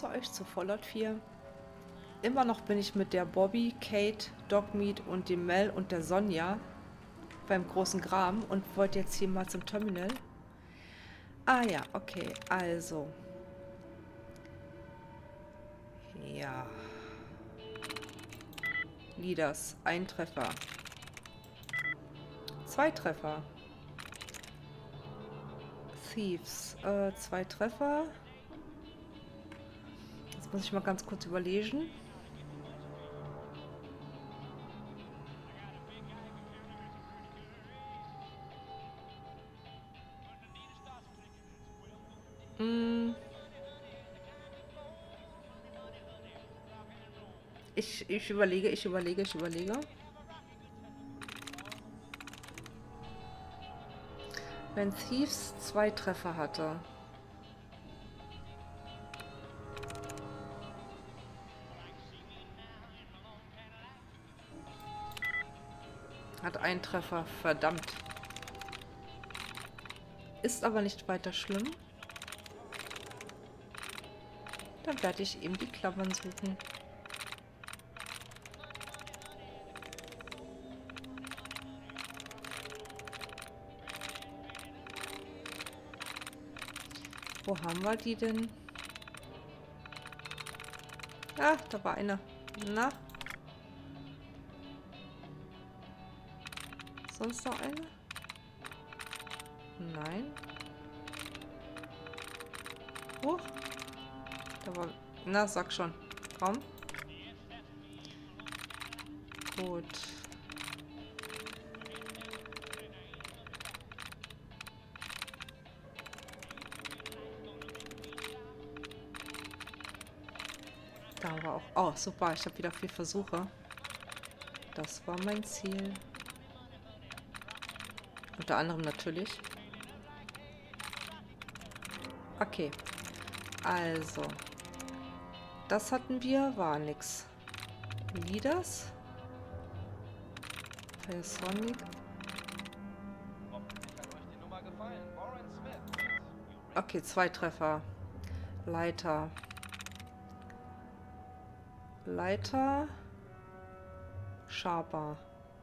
zu euch zu Fallout 4. Immer noch bin ich mit der Bobby, Kate, Dogmeat und dem Mel und der Sonja beim großen Graben und wollte jetzt hier mal zum Terminal. Ah ja, okay, also. Ja. Leaders, ein Treffer. 2 Treffer. Thieves, 2 Treffer. Jetzt muss ich mal ganz kurz überlegen. Ich überlege. Wenn Thieves 2 Treffer hatte. Hat einen Treffer, verdammt. Ist aber nicht weiter schlimm. Dann werde ich eben die Klammern suchen. Wo haben wir die denn? Ah, da war eine. Na? Sonst noch eine? Nein. Hoch. Da war... Na, sag schon. Komm. Gut. Da war auch... Oh, super. Ich habe wieder 4 Versuche. Das war mein Ziel. Unter anderem natürlich. Okay. Also. Das hatten wir. War nix. Leaders. Sonic. Okay, 2 Treffer. Leiter. Sharper.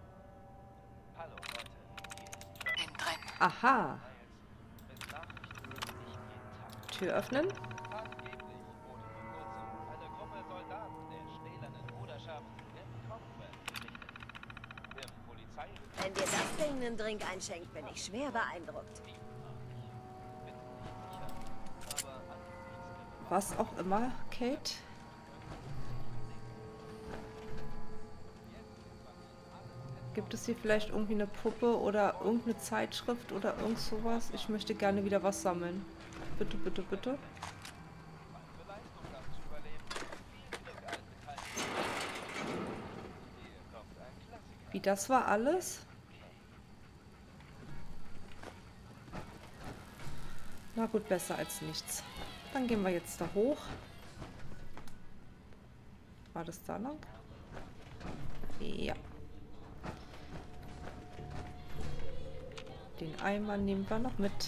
Aha. Tür öffnen. Wenn dir das Ding einen Drink einschenkt, bin ich schwer beeindruckt. Was auch immer, Kate. Gibt es hier vielleicht irgendwie eine Puppe oder irgendeine Zeitschrift oder irgend sowas? Ich möchte gerne wieder was sammeln. Bitte, bitte, bitte. Wie, das war alles? Na gut, besser als nichts. Dann gehen wir jetzt da hoch. War das da lang? Ja. Den Eimer nehmen wir noch mit.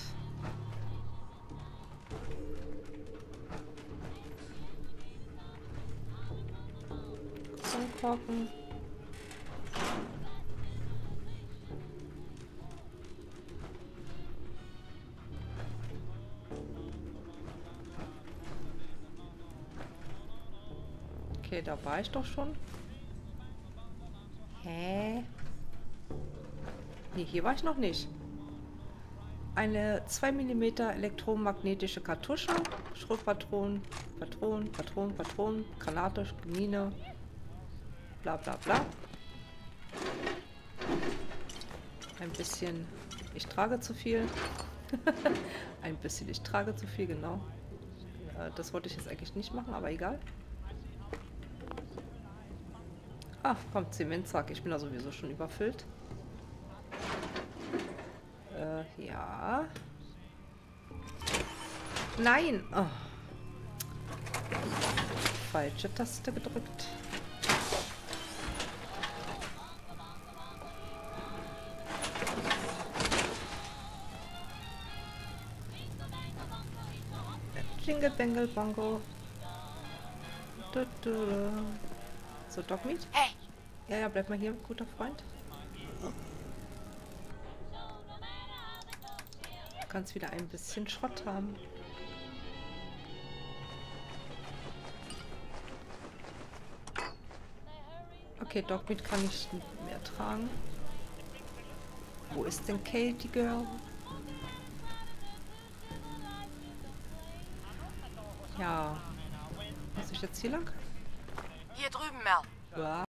Zum Korken. Okay, da war ich doch schon. Hä? Nee, hier war ich noch nicht. Eine 2 mm elektromagnetische Kartusche, Schrotpatronen, Patronen, Granate, Mine, bla bla bla. Ein bisschen, ich trage zu viel. Ein bisschen, ich trage zu viel, genau. Das wollte ich jetzt eigentlich nicht machen, aber egal. Ach, komm, Zementsack, ich bin da sowieso schon überfüllt. Ja. Nein! Oh. Falsche Taste gedrückt. Jingle Bangle Bongo. So, Dogmeat? Hey! Ja, ja, bleib mal hier, guter Freund. Du kannst wieder ein bisschen Schrott haben. Okay, Dogmeat kann ich nicht mehr tragen. Wo ist denn Katie Girl? Ja. Muss ich jetzt hier lang? Hier drüben, Mel. Ja.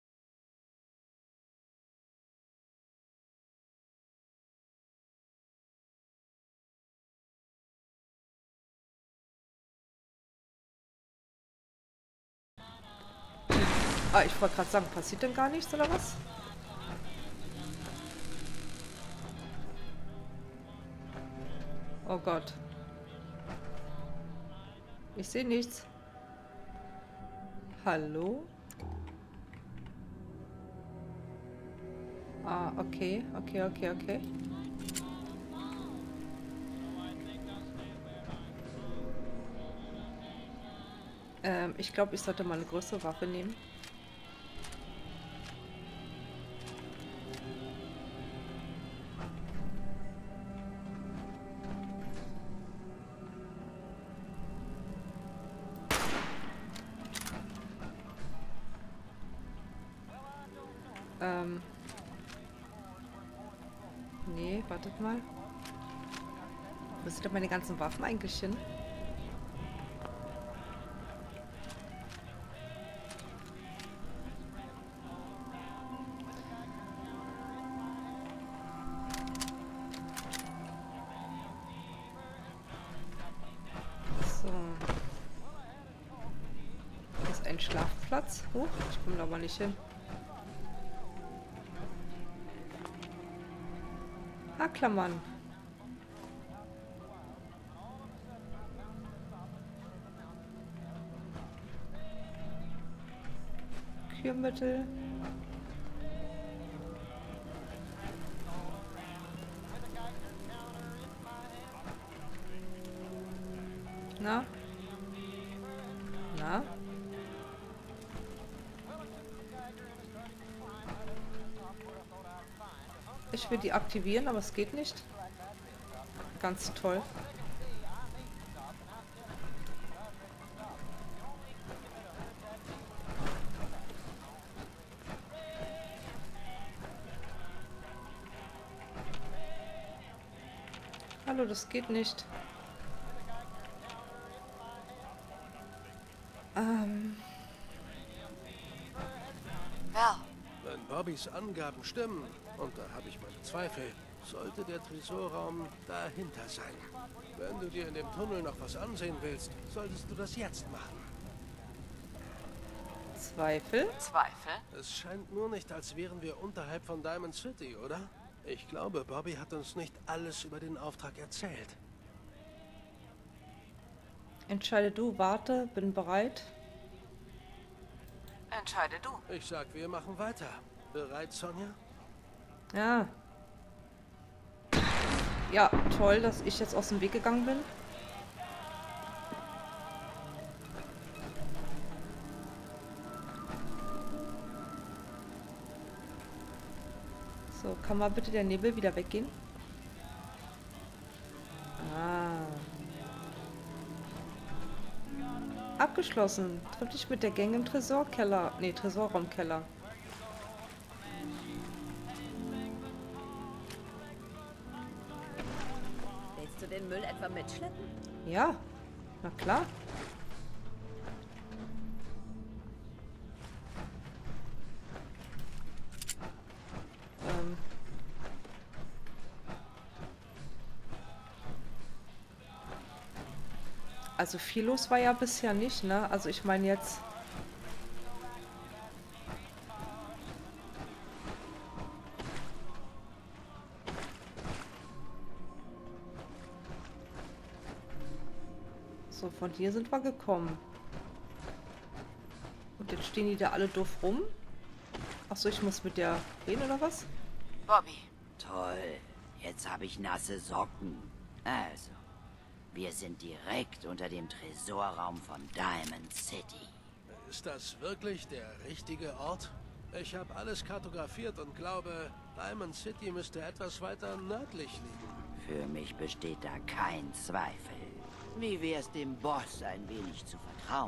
Ah, ich wollte gerade sagen, passiert denn gar nichts oder was? Oh Gott. Ich sehe nichts. Hallo? Ah, okay, okay, okay, okay. Ich glaube, ich sollte mal eine größere Waffe nehmen. Nee, wartet mal. Wo sind denn meine ganzen Waffen eigentlich hin? So. Hier ist ein Schlafplatz. Huch, ich komme da aber nicht hin. Ah, Klammern. Kürmittel. Na? Na? Ich will die aktivieren, aber es geht nicht. Ganz toll. Hallo, das geht nicht. Mel, Wenn Bobbys Angaben stimmen, und da habe ich meine Zweifel, sollte der Tresorraum dahinter sein. Wenn du dir in dem Tunnel noch was ansehen willst, solltest du das jetzt machen. Zweifel? Zweifel? Es scheint nur nicht, als wären wir unterhalb von Diamond City, oder? Ich glaube, Bobby hat uns nicht alles über den Auftrag erzählt. Entscheide du, warte, bin bereit. Entscheide du. Ich sag, wir machen weiter. Bereit, Sonja? Ja. Ja, toll, dass ich jetzt aus dem Weg gegangen bin. So, kann mal bitte der Nebel wieder weggehen? Ah. Abgeschlossen. Triff dich mit der Gang im Tresorkeller. Nee, Tresorraumkeller. Willst du den Müll etwa mitschleppen? Ja, na klar. Also viel los war ja bisher nicht, ne? Also ich meine jetzt... So, von hier sind wir gekommen. Und jetzt stehen die da alle doof rum. Achso, ich muss mit der reden, oder was? Bobby. Toll, jetzt habe ich nasse Socken. Also, wir sind direkt unter dem Tresorraum von Diamond City. Ist das wirklich der richtige Ort? Ich habe alles kartografiert und glaube, Diamond City müsste etwas weiter nördlich liegen. Für mich besteht da kein Zweifel. Wie wär's dem Boss ein wenig zu vertrauen?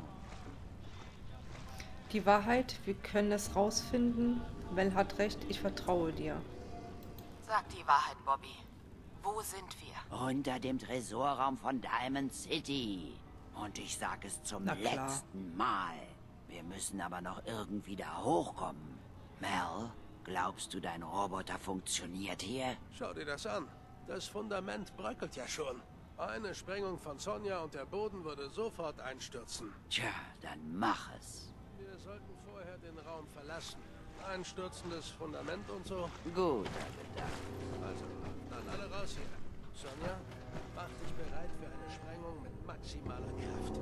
Die Wahrheit, wir können es rausfinden. Mel hat recht, ich vertraue dir. Sag die Wahrheit, Bobby. Wo sind wir? Unter dem Tresorraum von Diamond City. Und ich sag es zum Na klar. letzten Mal. Wir müssen aber noch irgendwie da hochkommen. Mel, glaubst du, dein Roboter funktioniert hier? Schau dir das an. Das Fundament bröckelt ja schon. Eine Sprengung von Sonja und der Boden würde sofort einstürzen. Tja, dann mach es. Wir sollten vorher den Raum verlassen. Einstürzendes Fundament und so. Guter Gedanke. Also, dann alle raus hier. Sonja, mach dich bereit für eine Sprengung mit maximaler Kraft.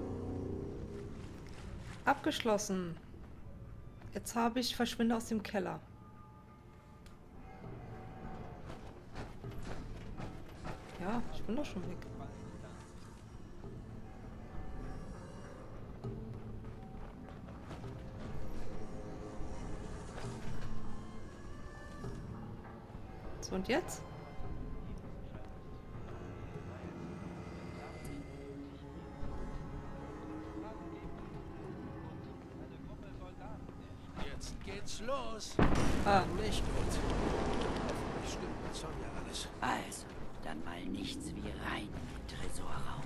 Abgeschlossen. Jetzt habe ich verschwinde aus dem Keller. Ja, ich bin doch schon weg. So, und jetzt? Jetzt geht's los. Ah, Nicht gut. Hoffentlich stimmt mit Sonja alles. Also, dann mal nichts wie rein in den Tresorraum.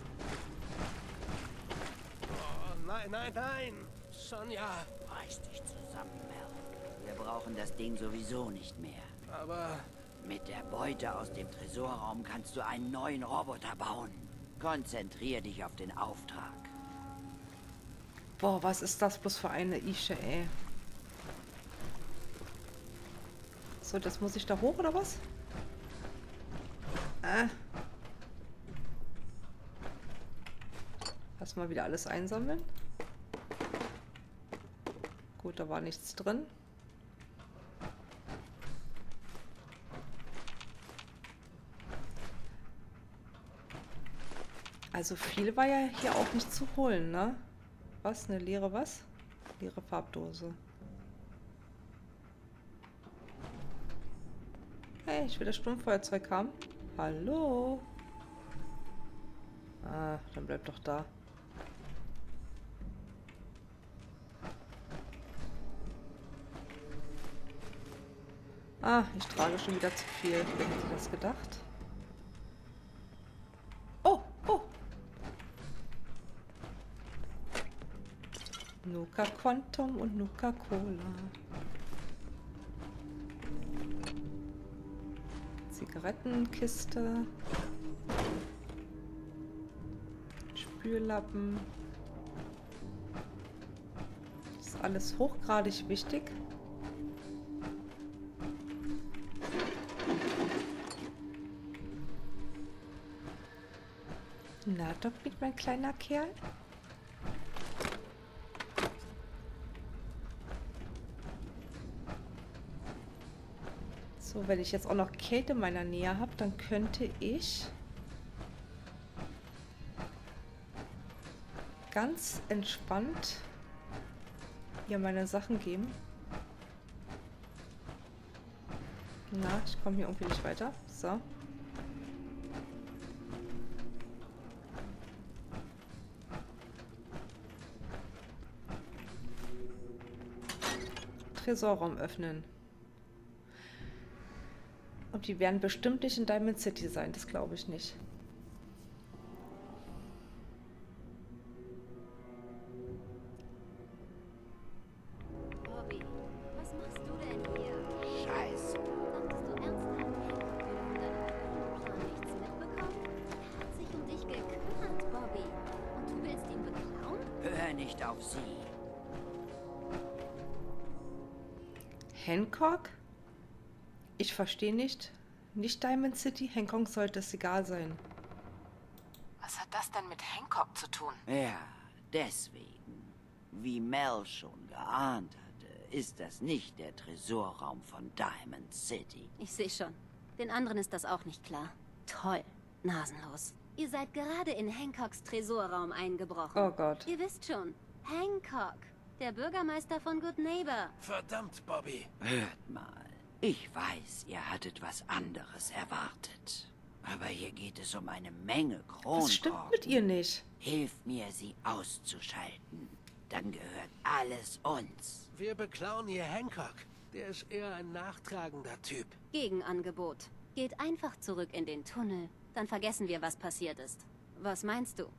Oh, nein, nein, nein. Sonja. Reiß dich zusammen, Mel. Wir brauchen das Ding sowieso nicht mehr. Aber Mit der Beute aus dem Tresorraum kannst du einen neuen Roboter bauen. Konzentrier dich auf den Auftrag. boah, was ist das bloß für eine Ische, ey. So, das muss ich da hoch, oder was? Erstmal wieder alles einsammeln. Gut, da war nichts drin. Also viel war ja hier auch nicht zu holen, ne? Was? Eine leere was? Leere Farbdose. Hey, ich will das Sturmfeuerzeug haben. Hallo? Ah, dann bleib doch da. Ah, ich trage schon wieder zu viel. Wer hätte das gedacht? Oh, oh! Nuka Quantum und Nuka Cola. Zigarettenkiste. Spüllappen. Das ist alles hochgradig wichtig. Na, doch mit mein kleiner Kerl. So, wenn ich jetzt auch noch Kate in meiner Nähe habe, dann könnte ich ganz entspannt ihr meine Sachen geben. Na, ich komme hier irgendwie nicht weiter. So. Tresorraum öffnen. Und die werden bestimmt nicht in Diamond City sein, das glaube ich nicht. Bobby, was machst du denn hier? Scheiße. Dachtest du ernsthaft, wir von deinem Plan nichts mitbekommen? Er hat sich um dich gekümmert, Bobby. Und du willst ihn beklauen? Hör nicht auf sie. Hancock? Ich verstehe nicht. Nicht Diamond City? Hancock sollte es egal sein. Was hat das denn mit Hancock zu tun? Ja, deswegen. Wie Mel schon geahnt hatte, ist das nicht der Tresorraum von Diamond City. Ich sehe schon. Den anderen ist das auch nicht klar. Toll. Nasenlos. Ihr seid gerade in Hancocks Tresorraum eingebrochen. Oh Gott. Ihr wisst schon, Hancock. der Bürgermeister von Good Neighbor. Verdammt, Bobby. Hört mal, ich weiß, ihr hattet was anderes erwartet. Aber hier geht es um eine Menge Kronkorken. Was stimmt mit ihr nicht? Hilf mir, sie auszuschalten. Dann gehört alles uns. Wir beklauen hier Hancock. Der ist eher ein nachtragender Typ. Gegenangebot. Geht einfach zurück in den Tunnel. Dann vergessen wir, was passiert ist. Was meinst du?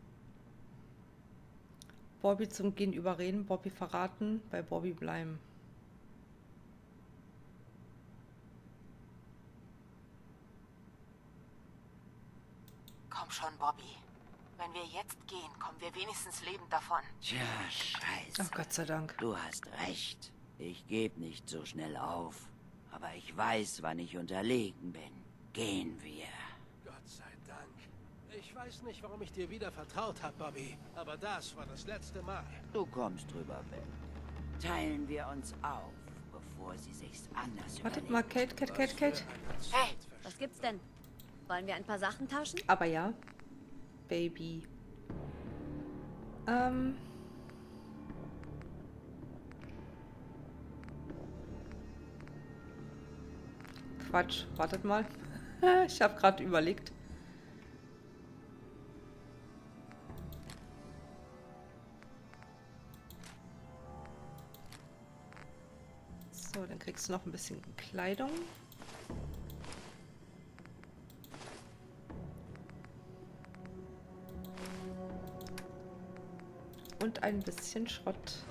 Bobby zum Gehen überreden, Bobby verraten, bei Bobby bleiben. Komm schon, Bobby. Wenn wir jetzt gehen, kommen wir wenigstens lebend davon. Tja, scheiße. Ach, Gott sei Dank. Du hast recht. Ich gebe nicht so schnell auf. Aber ich weiß, wann ich unterlegen bin. Gehen wir. Gott sei Dank. Ich weiß nicht, warum ich dir wieder vertraut habe, Bobby. Aber das war das letzte Mal. Du kommst drüber weg. Teilen wir uns auf, bevor sie sich's anders Wartet überlegen. mal, Kate. Hey, Was gibt's denn? Wollen wir ein paar Sachen tauschen? Aber ja. Baby. Quatsch, wartet mal. Ich habe gerade überlegt. So, dann kriegst du noch ein bisschen Kleidung. Und ein bisschen Schrott.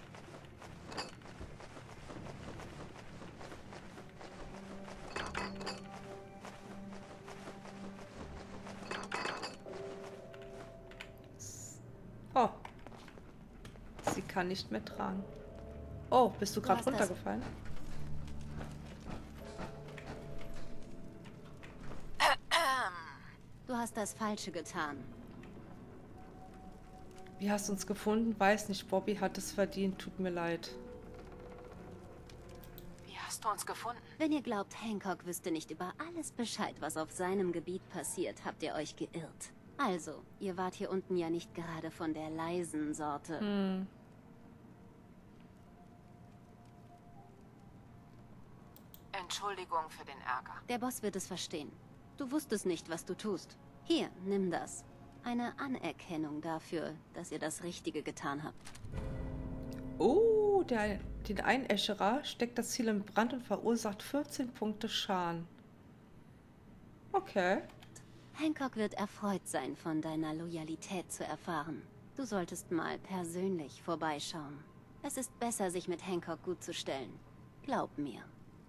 Oh. Sie kann nicht mehr tragen. Oh, bist du gerade hast das. runtergefallen? Du hast das Falsche getan. Wie hast du uns gefunden? Weiß nicht. Bobby hat es verdient. Tut mir leid. wie hast du uns gefunden? Wenn ihr glaubt, Hancock wüsste nicht über alles Bescheid, was auf seinem Gebiet passiert, habt ihr euch geirrt. Also, ihr wart hier unten ja nicht gerade von der leisen Sorte. Hm. Entschuldigung für den Ärger. Der Boss wird es verstehen. Du wusstest nicht, was du tust. Hier, nimm das. Eine Anerkennung dafür, dass ihr das Richtige getan habt. Oh, den Einäscherer steckt das Ziel in Brand und verursacht 14 Punkte Schaden. Okay. Hancock wird erfreut sein, von deiner Loyalität zu erfahren. Du solltest mal persönlich vorbeischauen. Es ist besser, sich mit Hancock gut zu stellen. Glaub mir.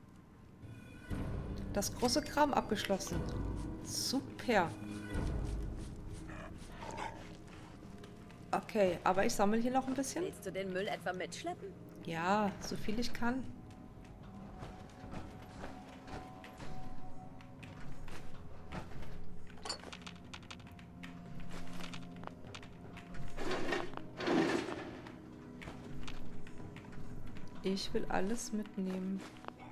Das große Kram abgeschlossen. Super. Okay, aber ich sammle hier noch ein bisschen. Willst du den Müll etwa mitschleppen? Ja, so viel ich kann. Ich will alles mitnehmen.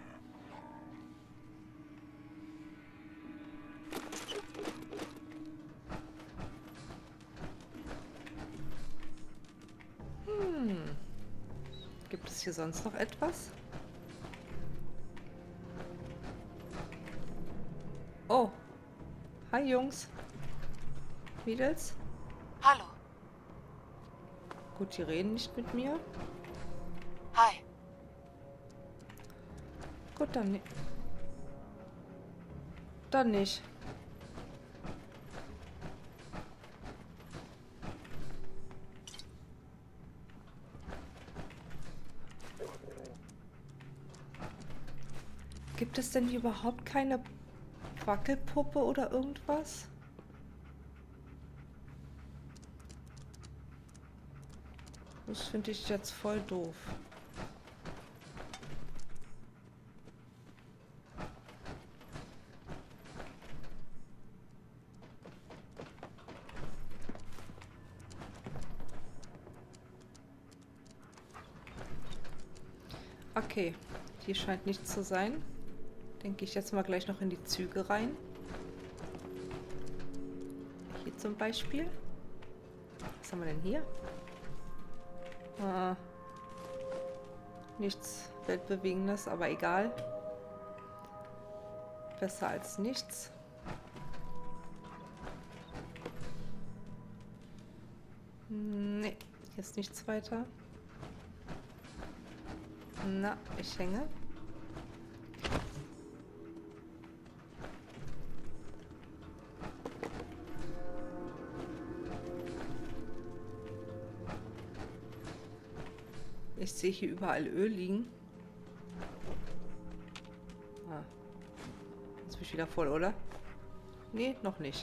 Gibt es hier sonst noch etwas? Oh. Hi Jungs. Mädels. Hallo. Gut, die reden nicht mit mir. Hi. Gut, dann nicht. Dann nicht. Gibt es denn hier überhaupt keine Wackelpuppe oder irgendwas? Das finde ich jetzt voll doof. Okay, hier scheint nichts zu sein. Dann gehe ich jetzt mal gleich noch in die Züge rein. Hier zum Beispiel. Was haben wir denn hier? Nichts Weltbewegendes, aber egal. Besser als nichts. Nee, hier ist nichts weiter. Na, ich hänge. Ich sehe hier überall Öl liegen. Ah. Jetzt bin ich wieder voll, oder? Nee, noch nicht.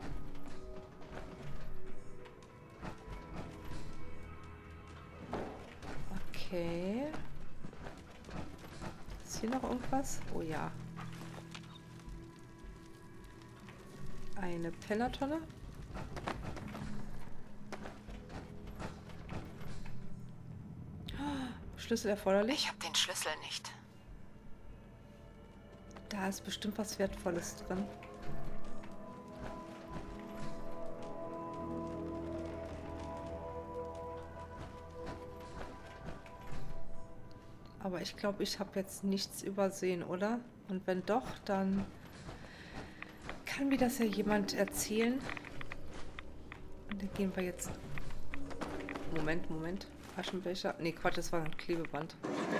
Okay. Ist hier noch irgendwas? Oh ja. Eine Pennertonne. Schlüssel erforderlich. Ich habe den Schlüssel nicht. Da ist bestimmt was Wertvolles drin. Aber ich glaube, ich habe jetzt nichts übersehen, oder? Und wenn doch, dann kann mir das ja jemand erzählen. Und dann gehen wir jetzt... Moment. Aschenbecher. Nee, Quatsch, das war ein Klebeband.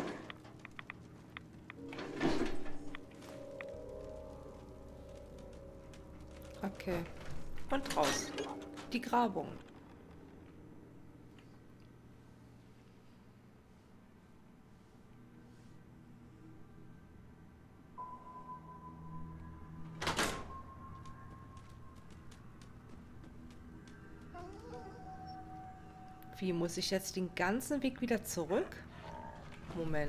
Okay. Und raus. Die Grabung. Wie, muss ich jetzt den ganzen Weg wieder zurück? Moment.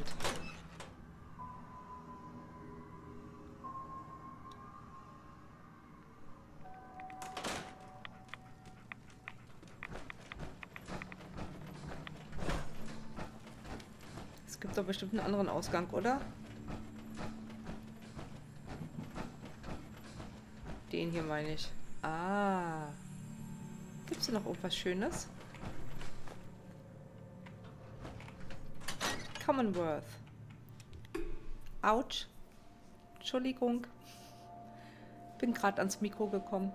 Es gibt doch bestimmt einen anderen Ausgang, oder? Den hier meine ich. Ah. Gibt es hier noch irgendwas Schönes? Commonwealth. Autsch. Entschuldigung. Bin gerade ans Mikro gekommen.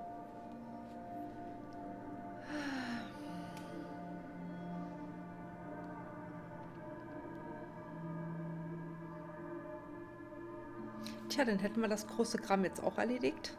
Tja, dann hätten wir das große Gramm jetzt auch erledigt.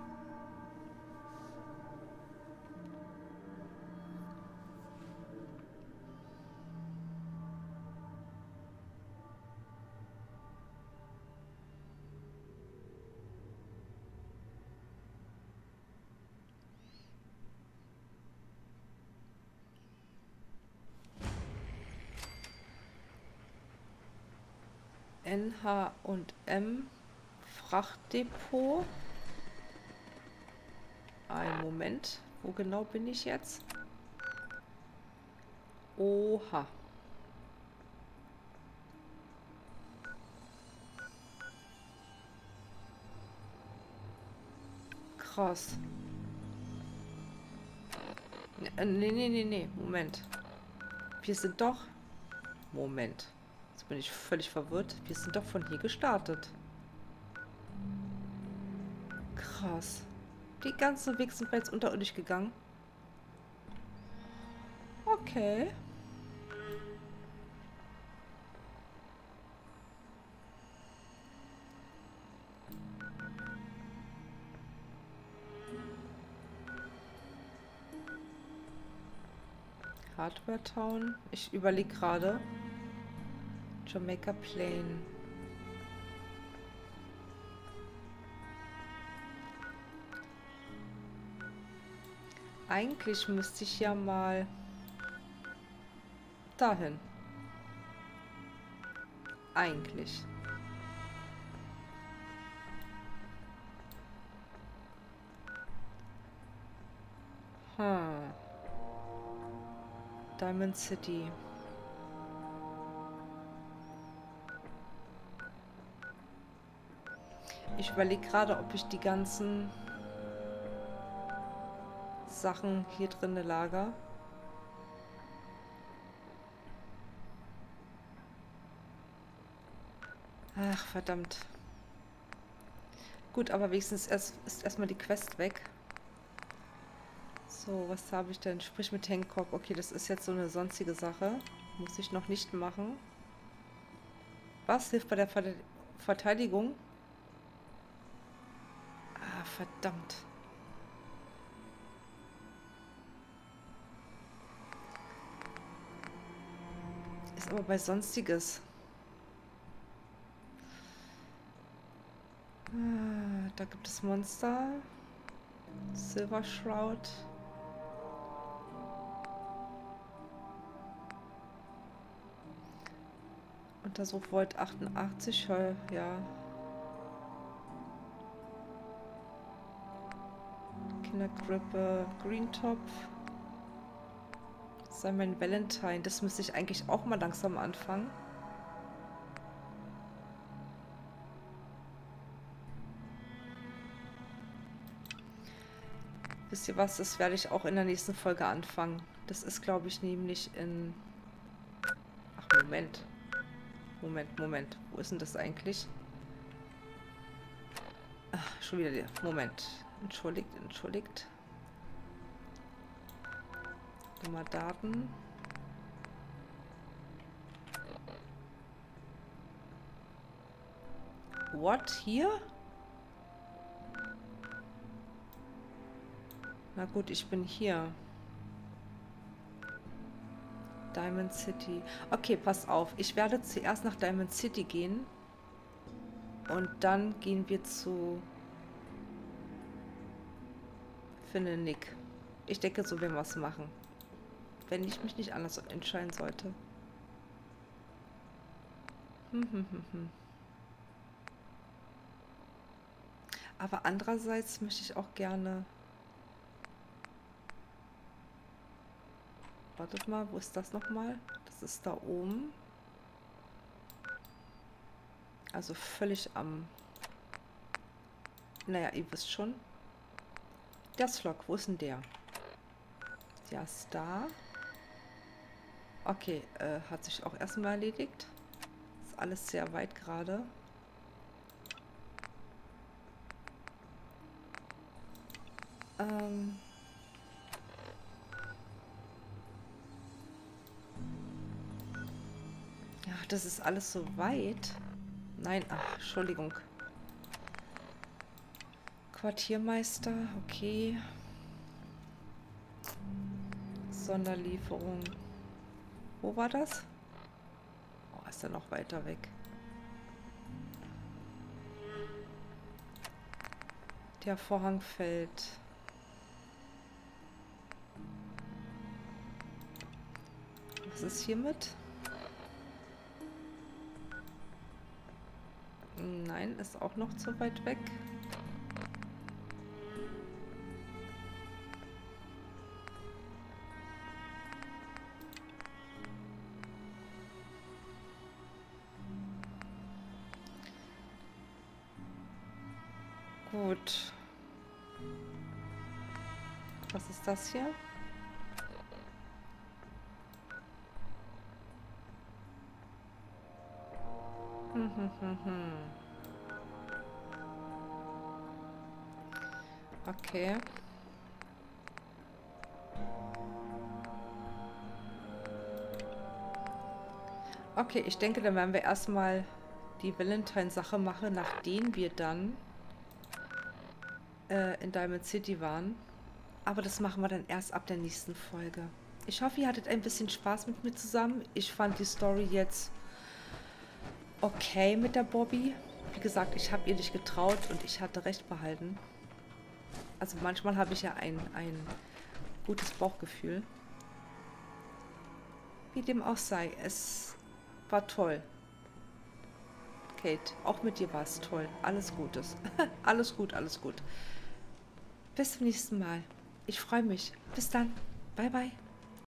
N&M Frachtdepot. Einen Moment. Wo genau bin ich jetzt? Oha. Krass. Nee. Moment. Wir sind doch... Moment. Jetzt bin ich völlig verwirrt. Wir sind doch von hier gestartet. Krass. Die ganzen Weg sind wir jetzt unterirdisch gegangen. Okay. Hardware Town. Ich überlege gerade. Jamaica Plain. Eigentlich müsste ich ja mal dahin. Eigentlich. Diamond City. Ich überlege gerade, ob ich die ganzen Sachen hier drin lager. Ach, verdammt. Gut, aber wenigstens ist erstmal die Quest weg. So, was habe ich denn? Sprich mit Hancock. Okay, das ist jetzt so eine sonstige Sache. Muss ich noch nicht machen. Was hilft bei der Verteidigung? Ah, verdammt. Ist aber bei Sonstiges. Ah, da gibt es Monster. Silver Shroud. Untersuch Volt 88, ja. Kindergrippe, Greentop. Sei mein Valentine. Das müsste ich eigentlich auch mal langsam anfangen. Wisst ihr was? Das werde ich auch in der nächsten Folge anfangen. Das ist, glaube ich, nämlich in... Ach, Moment. Moment. Wo ist denn das eigentlich? Ach, schon wieder der... Moment. Entschuldigt. Nummer Daten. What? Hier? Na gut, ich bin hier. Diamond City. Okay, pass auf. Ich werde zuerst nach Diamond City gehen. Und dann gehen wir zu... Nick. Ich denke, so werden wir es machen. Wenn ich mich nicht anders entscheiden sollte. Aber andererseits möchte ich auch gerne... Wartet mal, wo ist das nochmal? Das ist da oben. Also völlig am... Naja, ihr wisst schon. Der Slug, wo ist denn der? Der ist da. Okay, hat sich auch erstmal erledigt. Ist alles sehr weit gerade. Ja, das ist alles so weit. Nein, ach, Entschuldigung. Quartiermeister, okay. Sonderlieferung. Wo war das? Oh, ist er noch weiter weg. Der Vorhang fällt. Was ist hiermit? Nein, ist auch noch zu weit weg. Gut. Was ist das hier? Okay. Okay, ich denke, dann werden wir erstmal die Valentine-Sache machen, nachdem wir dann in Diamond City waren. Aber das machen wir dann erst ab der nächsten Folge. Ich hoffe, ihr hattet ein bisschen Spaß mit mir zusammen. Ich fand die Story jetzt okay mit der Bobby. Wie gesagt, ich habe ihr nicht getraut und ich hatte recht behalten. Also manchmal habe ich ja ein gutes Bauchgefühl. Wie dem auch sei, es war toll. Kate, auch mit dir war es toll. Alles Gutes. Alles gut, alles gut. Bis zum nächsten Mal. Ich freue mich. Bis dann. Bye, bye.